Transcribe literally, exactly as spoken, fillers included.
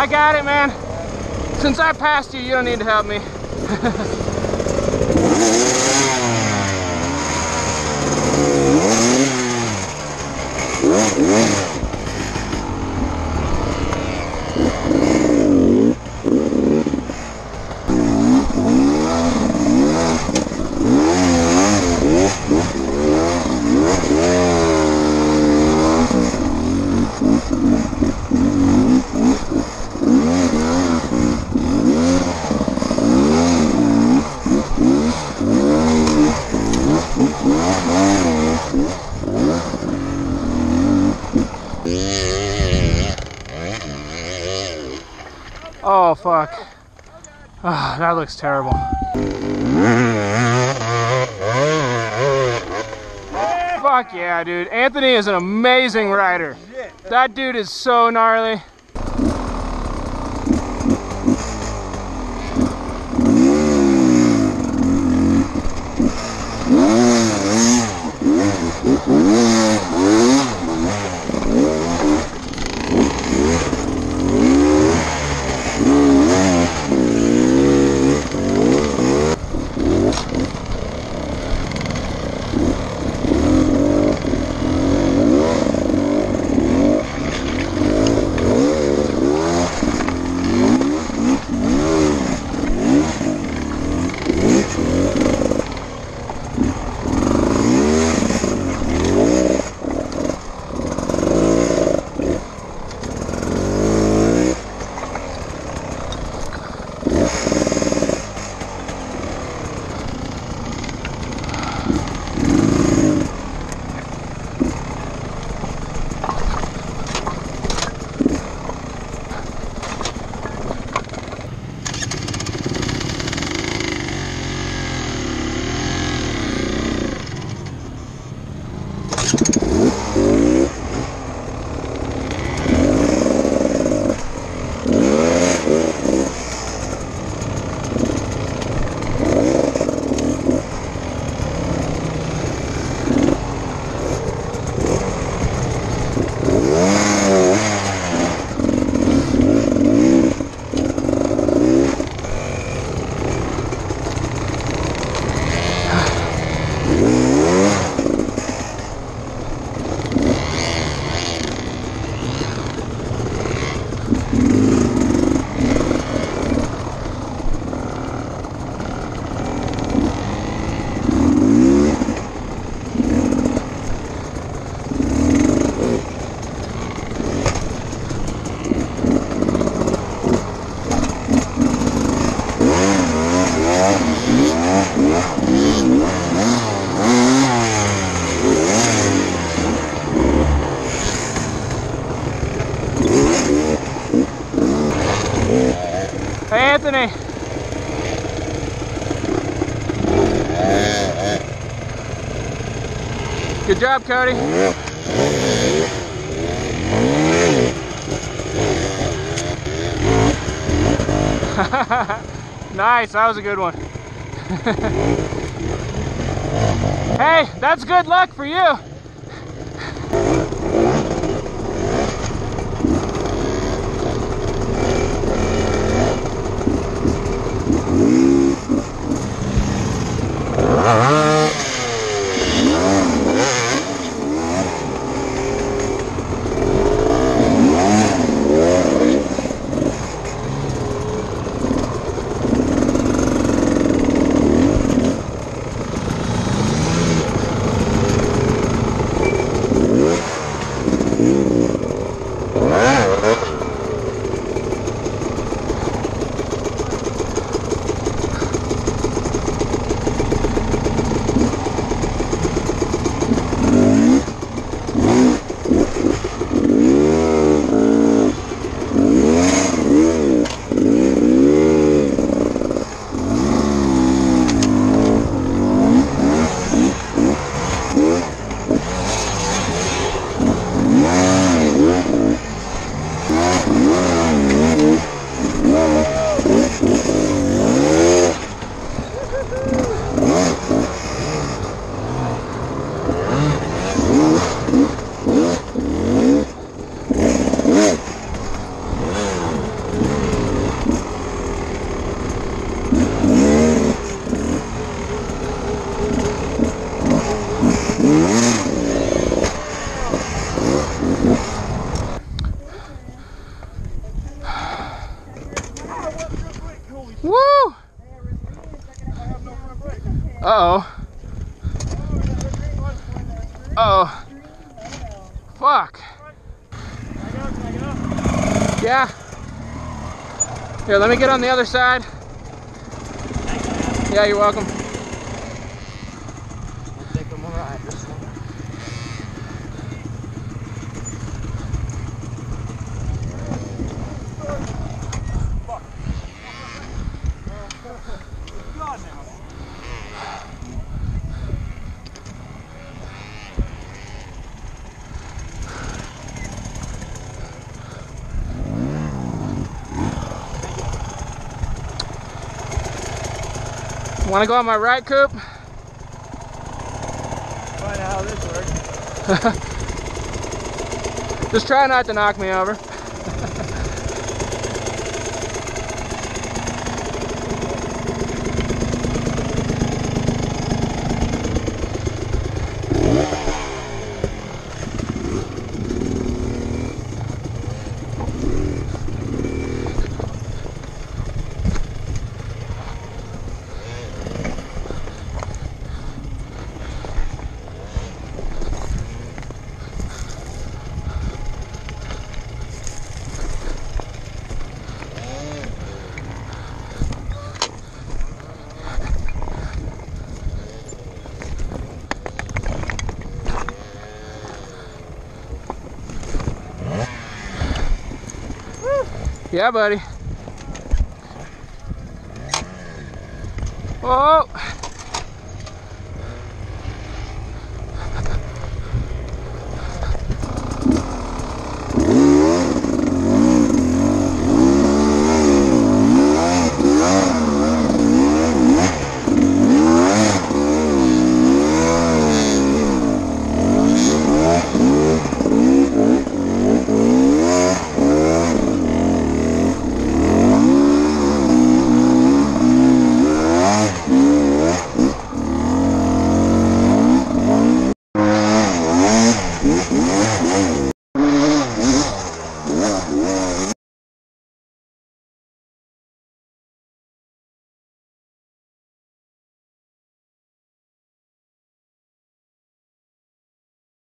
I got it, man. Since I passed you, you don't need to help me. Oh, fuck. Oh, that looks terrible. Fuck yeah, dude. Anthony is an amazing rider. That dude is so gnarly. Hey, Anthony. Good job, Cody. Nice, that was a good one. Hey, that's good luck for you. Wow. Woo! Uh-oh. Uh-oh. Fuck. Yeah. Here, let me get on the other side. Yeah, you're welcome. Take them a ride this one. Want to go on my right, Coop? Find out how this works. Just try not to knock me over. Yeah, buddy. Whoa. Yeah.